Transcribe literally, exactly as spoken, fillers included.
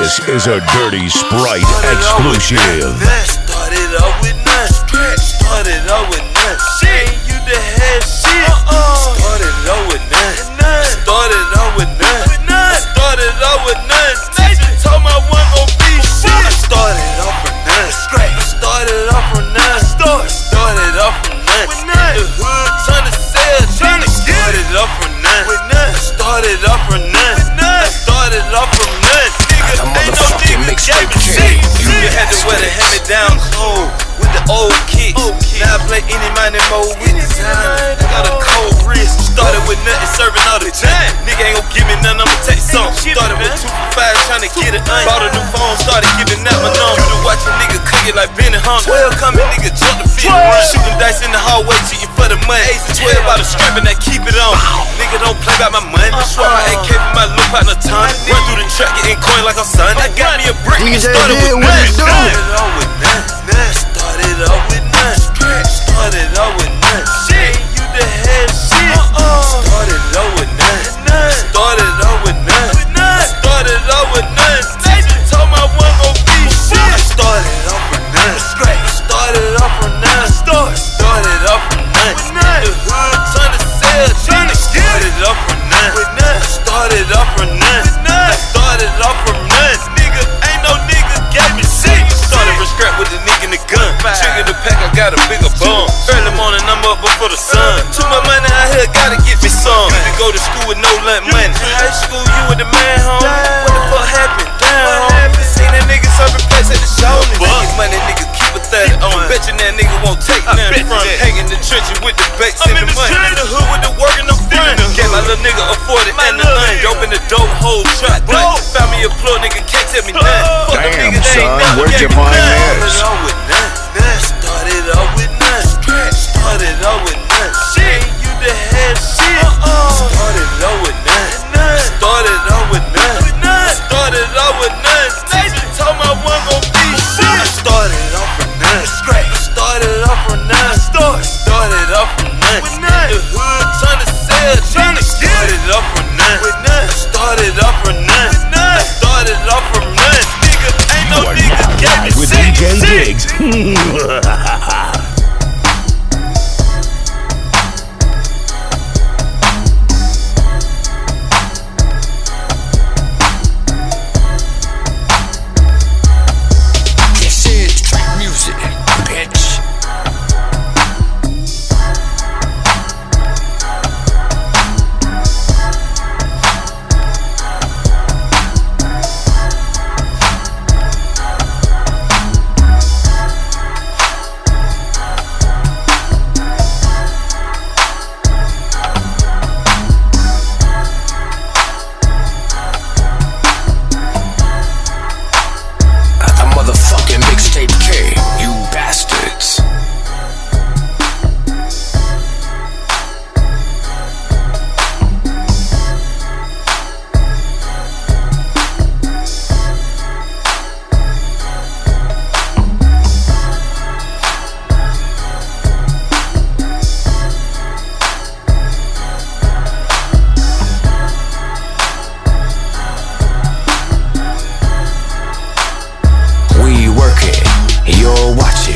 This is a Dirty Sprite exclusive. Started up with none. Started up with none. Shit, you the head shit. Started up with none. Started up with none. Started up with none. Teacher told me I wasn't gon' be shit. I started off from none. I started off from none. Started off from none. In the hood trying to sell. Started off from none. I started off from none. I started off from none. Nigga, ain't no nigga gave me shit. You had to wear the hand-me-down clothes with the old kicks. Now I play any money mode with design. I got a cold wrist. Started with nothing, serving all the time. Nigga ain't gon' give me none, I'ma take some. Started with two for five, trying to get it un. Bought a new phone, started giving out my number. You to watch a nigga cook it like Benny Hunt. twelve coming, nigga jump the field run. Shooting dice in the hallway, cheating for the money. Ace and twelve out of scrap and that keep it on. Nigga don't play about my money. Swap my A K for my loop out the ton. Run through the track, getting coin like I'm son. I got me a brick, and started with none. Started off with none. Started off with none. Started off with none. Shit, you the head shit. Started off with none. Started off with none. Started off with none. Teacher told me I wasn't gon' be shit. I started off with none. Started off from none. Started off from none. In the hood trying to sell. Started off from none. Started off from none. I started off from none. Nigga, ain't no nigga gave me shit. Started with scrap with the nigga in the gun. Trigger the pack, I got a bigger bum. Early morning, I'm up before the sun. Too much money out here, gotta get me some. You go to school with no lunch money. High school, you with the man home. What the fuck happened? Down home. Seen that nigga serving place at the show. Get money, nigga, keep a thirty on. Bet you that nigga won't take nothing from it. Hanging the trenches with the baits and the money. In the hood with the work and the front. Gave my little nigga a forty and the nine. Dope in the dope hole trap. Found me a plug, nigga, can't tell me nothing. Damn, son, where'd you find this? Started off with none. Started off with none. Shit, you the head shit. Started off with none. Started off with none. Started off with none. Teacher told me I wasn't gon' be shit. I started off from none. Started off from none. Started off from none. In the hood trying to sell. Started off from none. Started off from none. Started off from none. Nigga, ain't no nigga gave me With shit. D J Diggs. You're watching